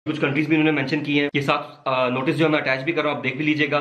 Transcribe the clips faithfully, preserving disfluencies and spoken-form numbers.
कुछ कंट्रीज भी उन्होंने मेंशन की हैं। ये साथ नोटिस जो मैं अटैच भी कर रहा हूं, आप देख भी लीजिएगा।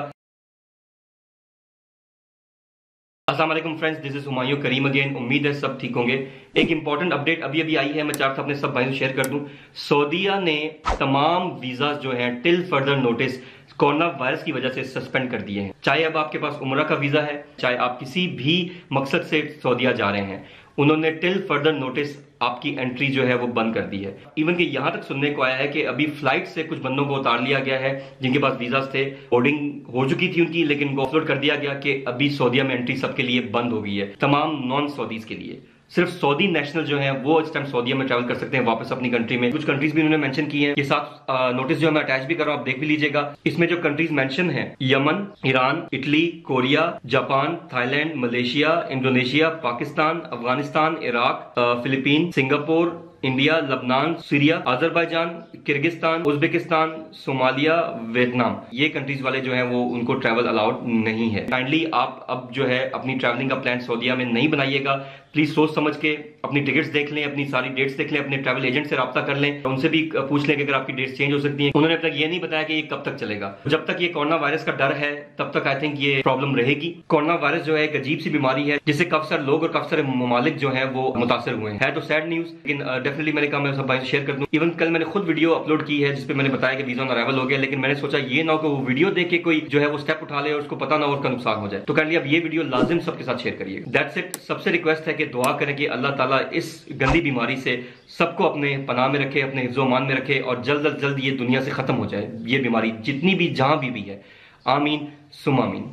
अस्सलाम वालेकुम friends, this is Humayun Karim again. उम्मीद है सब ठीक होंगे। एक इंपॉर्टेंट अपडेट अभी अभी आई है, मैं चाहता हूं अपने सब भाइयों से शेयर कर दूं। सऊदीया ने तमाम वीजा जो हैं till further notice corona virus की वजह से सस्पेंड कर दिए हैं। चाहे अब आपके पास उम्रा का वीजा है, चाहे आप किसी भी मकसद से सऊदीया जा रहे हैं, उन्होंने टिल फर्दर नोटिस आपकी एंट्री जो है वो बंद कर दी है। इवन कि यहां तक सुनने को आया है कि अभी फ्लाइट से कुछ बंदों को उतार लिया गया है जिनके पास वीजा थे, बोर्डिंग हो चुकी थी उनकी, लेकिन वो ऑफलोड कर दिया गया कि अभी सऊदीया में एंट्री सबके लिए बंद हो गई है, तमाम नॉन सऊदीज के लिए। सिर्फ सऊदी नेशनल जो है वो इस टाइम सऊदीया में ट्रैवल कर सकते हैं वापस अपनी कंट्री में। कुछ कंट्रीज भी उन्होंने मेंशन की हैं। ये साथ नोटिस जो मैं अटैच भी कर रहा हूं, आप देख भी लीजिएगा। इसमें जो कंट्रीज मेंशन है, Yemen, Iran, Italy, Korea, Japan, Thailand, Malaysia, Indonesia, Pakistan, Afghanistan, Iraq, Philippine, Singapore, India, लबनान, Syria, Azerbaijan, Kyrgyzstan, Uzbekistan, Somalia, Vietnam, ये कंट्रीज वाले जो हैं वो उनको ट्रैवल अलाउड नहीं है। काइंडली आप अब जो है अपनी ट्रैवलिंग का प्लान सऊदीया में नहीं बनाइएगा। प्लीज सोच समझ के अपनी टिकट्स देख लें, अपनी सारी डेट्स देख लें, अपने ट्रैवल एजेंट से राब्ता कर लें, उनसे भी पूछ लें कि अगर आपकी डेट्स चेंज हो सकती हैं। उन्होंने अब तक ये नहीं बताया कि ये कब तक चलेगा। जब तक ये कोरोना वायरस का डर है तब तक आई थिंक ये प्रॉब्लम रहेगी। कोरोना वायरस जो है एक अजीब सी बीमारी है जिससे काफी सारे लोग और काफी सारे ममालिक जो है वो मुतासर हुए हैं। है तो सैड न्यूज, लेकिन डेफिनेटली मैंने कहा मैं सब भाई शेयर कर दूं। इवन कल मैंने खुद वीडियो अपलोड की है जिसपे मैंने बताया कि वीजा ऑन अराइवल हो गया, लेकिन मैंने सोचा ये ना हो कि वो वीडियो देख के कोई जो है वो स्टेप उठा ले और उसको पता ना हो, उसका नुकसान हो जाए। तो काइंडली अब ये वीडियो लाजिम सबके साथ शेयर करिए। That's it. सबसे रिक्वेस्ट है कि दुआ करें कि अल्लाह ताला इस गंदी बीमारी से सबको अपने पनाह में रखे, अपने हिफ्ज़ो-मान में रखे और जल्द अज जल्द ये दुनिया से खत्म हो जाए ये बीमारी, जितनी भी जहां भी भी है। आमीन सुम आमीन।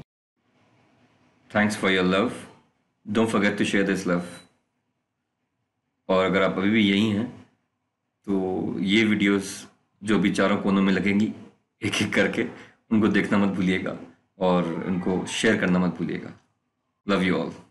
Thanks for your love, don't forget to share this love. और अगर आप अभी भी यही हैं तो ये वीडियोस जो भी चारों कोनों में लगेंगी एक एक करके उनको देखना मत भूलिएगा और उनको शेयर करना मत भूलिएगा। Love you all.